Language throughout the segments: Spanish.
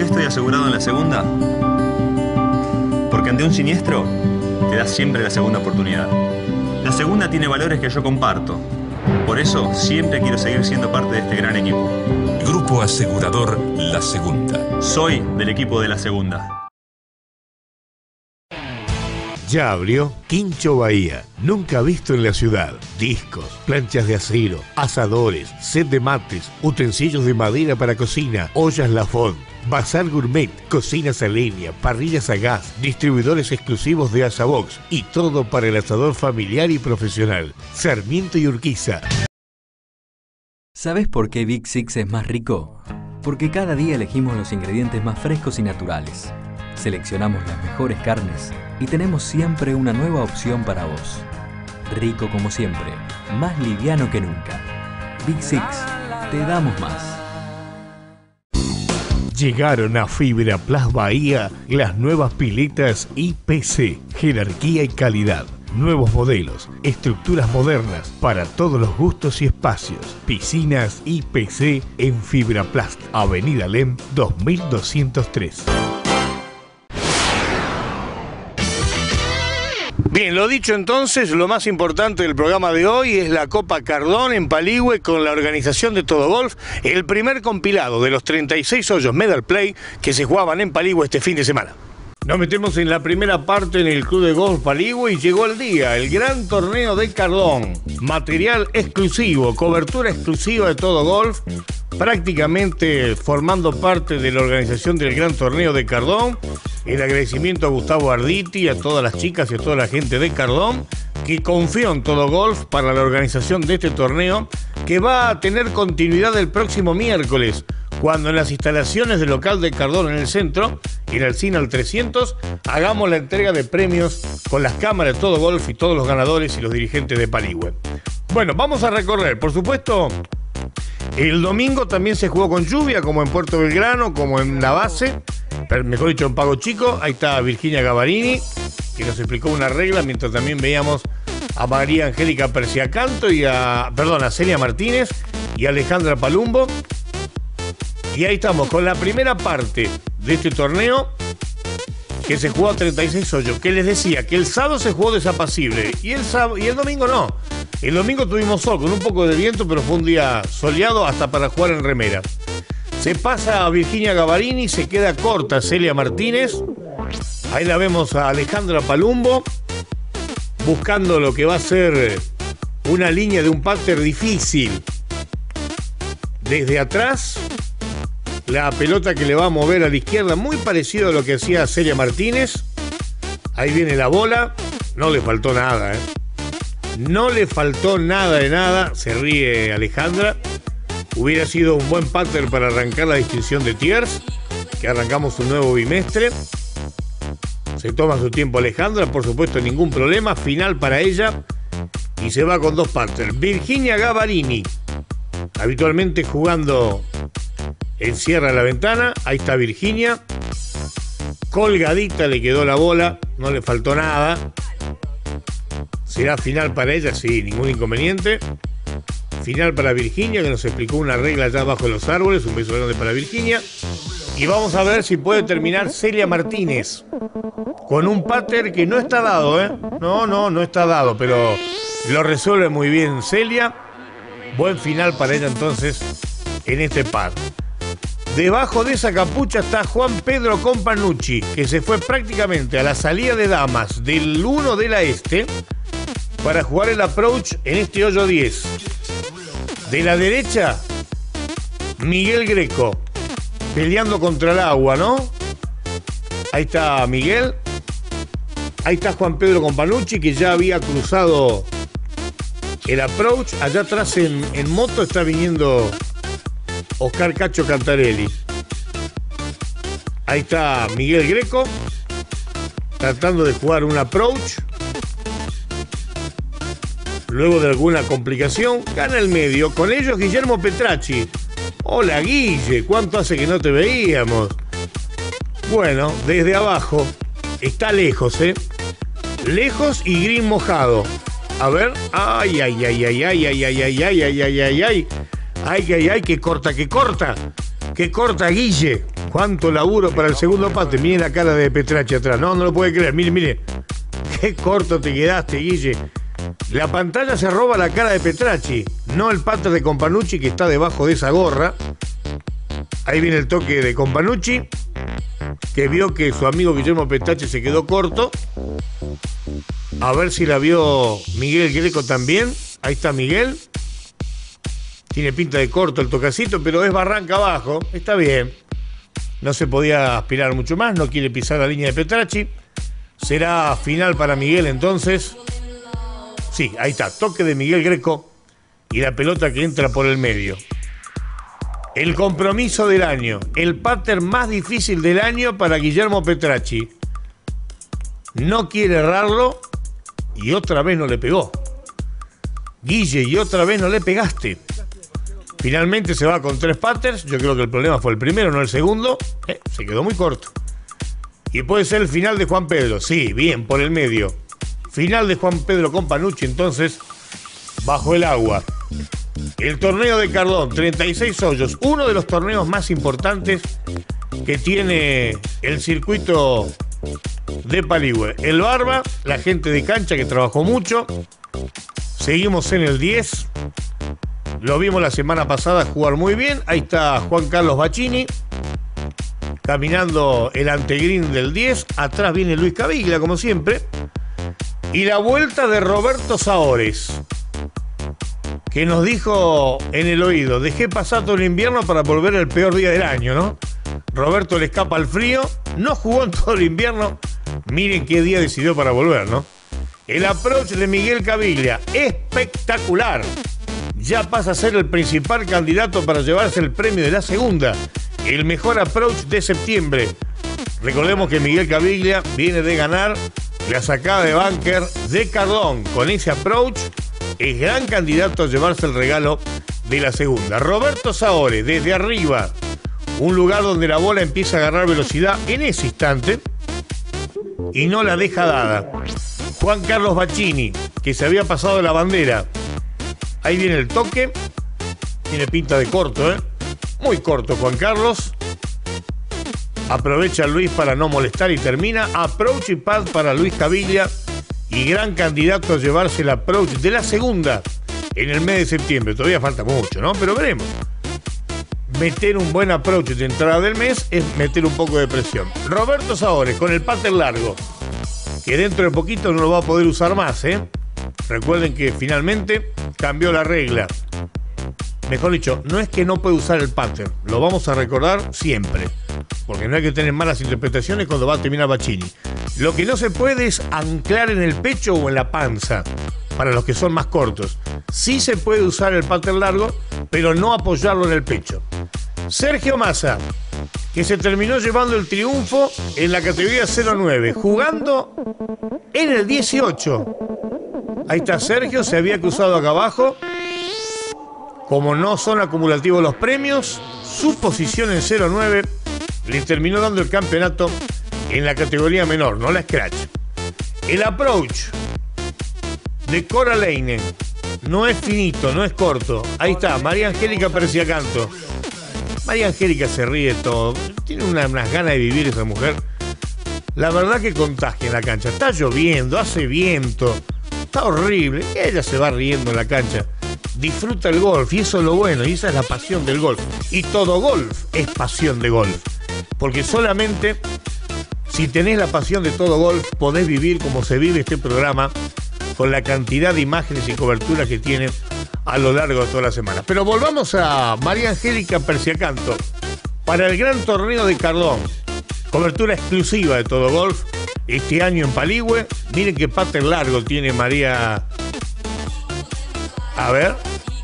qué estoy asegurado en la segunda? Porque ante un siniestro, te da siempre la segunda oportunidad. La segunda tiene valores que yo comparto. Por eso, siempre quiero seguir siendo parte de este gran equipo. Grupo Asegurador La Segunda. Soy del equipo de La Segunda. Ya abrió Quincho Bahía, nunca visto en la ciudad. Discos, planchas de acero, asadores, set de mates, utensilios de madera para cocina, ollas Lafón, bazar gourmet, cocinas a leña, parrillas a gas, distribuidores exclusivos de Asabox y todo para el asador familiar y profesional. Sarmiento y Urquiza. ¿Sabes por qué Big Six es más rico? Porque cada día elegimos los ingredientes más frescos y naturales. Seleccionamos las mejores carnes y tenemos siempre una nueva opción para vos. Rico como siempre, más liviano que nunca. Big Six, te damos más. Llegaron a Fibra Plus Bahía las nuevas piletas IPC, jerarquía y calidad. Nuevos modelos, estructuras modernas para todos los gustos y espacios. Piscinas IPC en Fibra Plus, Avenida Lem 2203. Bien, lo dicho entonces, lo más importante del programa de hoy es la Copa Cardón en Paligüe con la organización de Todo Golf, el primer compilado de los 36 hoyos Medal Play que se jugaban en Paligüe este fin de semana. Nos metemos en la primera parte en el Club de Golf Paligüe y llegó el día, el gran torneo de Cardón. Material exclusivo, cobertura exclusiva de Todo Golf, prácticamente formando parte de la organización del gran torneo de Cardón. El agradecimiento a Gustavo Arditi, a todas las chicas y a toda la gente de Cardón que confió en Todo Golf para la organización de este torneo, que va a tener continuidad el próximo miércoles, cuando en las instalaciones del local de Cardón en el centro, en el Cine al 300, hagamos la entrega de premios con las cámaras de Todo Golf y todos los ganadores y los dirigentes de Paligüe. Bueno, vamos a recorrer, por supuesto. El domingo también se jugó con lluvia, como en Puerto Belgrano, como en la base, mejor dicho en Pago Chico. Ahí está Virginia Gavarini, que nos explicó una regla, mientras también veíamos a María Angélica Persiacanto y a Celia Martínez y a Alejandra Palumbo. Y ahí estamos con la primera parte de este torneo, que se jugó a 36 hoyos, que les decía que el sábado se jugó desapacible y el domingo no. El domingo tuvimos sol con un poco de viento, pero fue un día soleado hasta para jugar en remera. Se pasa a Virginia Gavarini, se queda corta Celia Martínez. Ahí la vemos a Alejandra Palumbo buscando lo que va a ser una línea de un putter difícil. Desde atrás, la pelota que le va a mover a la izquierda, muy parecido a lo que hacía Celia Martínez. Ahí viene la bola, no le faltó nada, No le faltó nada de nada, se ríe Alejandra. Hubiera sido un buen putter para arrancar la distinción de Tiers, que arrancamos un nuevo bimestre. Se toma su tiempo Alejandra, por supuesto, ningún problema. Final para ella y se va con dos putters. Virginia Gavarini, habitualmente jugando en Sierra la Ventana. Ahí está Virginia. Colgadita le quedó la bola, no le faltó nada. ¿Será final para ella? Sí, ningún inconveniente. Final para Virginia, que nos explicó una regla allá bajo los árboles. Un beso grande para Virginia. Y vamos a ver si puede terminar Celia Martínez con un putter que no está dado, No está dado, pero lo resuelve muy bien Celia. Buen final para ella entonces en este par. Debajo de esa capucha está Juan Pedro Companucci, que se fue prácticamente a la salida de damas del 1 de la este para jugar el approach en este hoyo 10. De la derecha, Miguel Greco, peleando contra el agua, ¿no? Ahí está Miguel. Ahí está Juan Pedro Companucci, que ya había cruzado el approach. Allá atrás en moto está viniendo Oscar Cacho Cantarelli. Ahí está Miguel Greco, tratando de jugar un approach. Luego de alguna complicación, gana el medio. Con ellos Guillermo Petracci. Hola Guille, ¿cuánto hace que no te veíamos? Bueno, desde abajo, está lejos, lejos y green mojado. A ver, ay, Que corta Guille. Cuánto laburo para el segundo pater. Miren la cara de Petracci atrás. No lo puede creer. Mire. Qué corto te quedaste, Guille. La pantalla se roba la cara de Petracci, no el pater de Companucci que está debajo de esa gorra. Ahí viene el toque de Companucci, que vio que su amigo Guillermo Petracci se quedó corto. A ver si la vio Miguel Greco también. Ahí está Miguel. Tiene pinta de corto el tocacito, pero es barranca abajo. Está bien. No se podía aspirar mucho más. No quiere pisar la línea de Petracci. Será final para Miguel entonces. Sí, ahí está. Toque de Miguel Greco y la pelota que entra por el medio. El compromiso del año. El pater más difícil del año para Guillermo Petracci. No quiere errarlo y otra vez no le pegó. Guille, y otra vez no le pegaste. Finalmente se va con 3 paters. Yo creo que el problema fue el primero, no el segundo. Se quedó muy corto. Y puede ser el final de Juan Pedro. Sí, bien, por el medio. Final de Juan Pedro Companucci, entonces, bajo el agua. El torneo de Cardón, 36 hoyos. Uno de los torneos más importantes que tiene el circuito de Paligüe. El Barba, la gente de cancha que trabajó mucho. Seguimos en el 10. Lo vimos la semana pasada jugar muy bien. Ahí está Juan Carlos Bacchini. Caminando el antegreen del 10. Atrás viene Luis Caviglia, como siempre. Y la vuelta de Roberto Saores, que nos dijo en el oído: dejé pasar todo el invierno para volver el peor día del año, ¿no? Roberto le escapa al frío. No jugó en todo el invierno. Miren qué día decidió para volver, ¿no? El approach de Miguel Caviglia, espectacular. Ya pasa a ser el principal candidato para llevarse el premio de la segunda. El mejor approach de septiembre. Recordemos que Miguel Caviglia viene de ganar la sacada de búnker de Cardón. Con ese approach es gran candidato a llevarse el regalo de la segunda. Roberto Saores, desde arriba, un lugar donde la bola empieza a agarrar velocidad en ese instante y no la deja dada. Juan Carlos Bacchini, que se había pasado la bandera. Ahí viene el toque. Tiene pinta de corto, muy corto Juan Carlos. Aprovecha Luis para no molestar y termina. Approach y pad para Luis Caviglia. Y gran candidato a llevarse el approach de la segunda en el mes de septiembre. Todavía falta mucho, ¿no? Pero veremos. Meter un buen approach de entrada del mes es meter un poco de presión. Roberto Saores con el pater largo, que dentro de poquito no lo va a poder usar más, Recuerden que finalmente cambió la regla. Mejor dicho, no es que no puede usar el pater, lo vamos a recordar siempre, porque no hay que tener malas interpretaciones cuando va a terminar Bacchini. Lo que no se puede es anclar en el pecho o en la panza, para los que son más cortos. Sí se puede usar el pater largo, pero no apoyarlo en el pecho. Sergio Massa, que se terminó llevando el triunfo en la categoría 09, jugando en el 18. Ahí está Sergio, se había cruzado acá abajo. Como no son acumulativos los premios, su posición en 09 le terminó dando el campeonato en la categoría menor, no la scratch. El approach de Cora Leinen no es finito, no es corto. Ahí está, María Angélica Perciacanto. María Angélica se ríe todo. Tiene unas ganas de vivir esa mujer. La verdad que contagia en la cancha. Está lloviendo, hace viento. Está horrible. Ella se va riendo en la cancha. Disfruta el golf y eso es lo bueno. Y esa es la pasión del golf. Y todo golf es pasión de golf. Porque solamente si tenés la pasión de todo golf podés vivir como se vive este programa, con la cantidad de imágenes y coberturas que tiene a lo largo de toda la semana. Pero volvamos a María Angélica Perciacanto para el gran torneo de Cardón. Cobertura exclusiva de todo golf este año en Paligüe. Miren qué pater largo tiene María. A ver.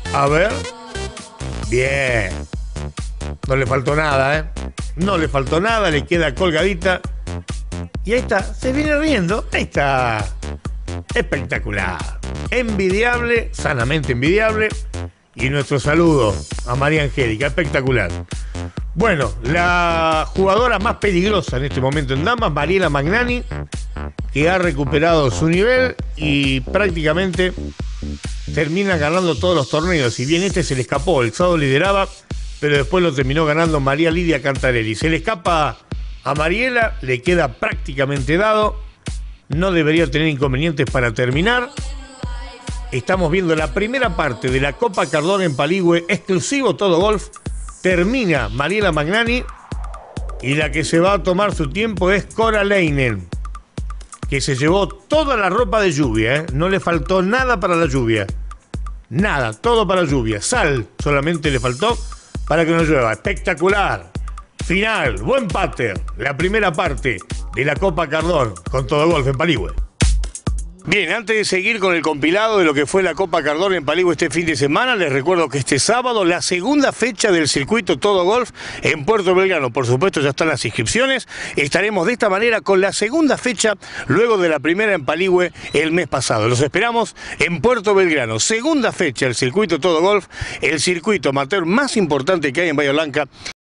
Bien. No le faltó nada, No le faltó nada, le queda colgadita. Y ahí está, se viene riendo. Ahí está. Espectacular. Envidiable, sanamente envidiable. Y nuestro saludo a María Angélica, espectacular. Bueno, la jugadora más peligrosa en este momento en damas, Mariela Magnani, que ha recuperado su nivel y prácticamente termina ganando todos los torneos. Si bien este se le escapó, el sábado lideraba, pero después lo terminó ganando María Lidia Cantarelli. Se le escapa a Mariela, le queda prácticamente dado, no debería tener inconvenientes para terminar. Estamos viendo la primera parte de la Copa Cardone en Paligüe, exclusivo Todo Golf. Termina Mariela Magnani y la que se va a tomar su tiempo es Cora Leinen, que se llevó toda la ropa de lluvia, ¿eh? No le faltó nada para la lluvia. Nada, todo para lluvia. Sal solamente le faltó para que no llueva. Espectacular. Final, buen pater. La primera parte de la Copa Cardone con Todo Golf en Paligüe. Bien, antes de seguir con el compilado de lo que fue la Copa Cardone en Paligüe este fin de semana, les recuerdo que este sábado, la segunda fecha del circuito Todo Golf en Puerto Belgrano. Por supuesto, ya están las inscripciones. Estaremos de esta manera con la segunda fecha, luego de la primera en Paligüe el mes pasado. Los esperamos en Puerto Belgrano. Segunda fecha del circuito Todo Golf, el circuito amateur más importante que hay en Bahía Blanca.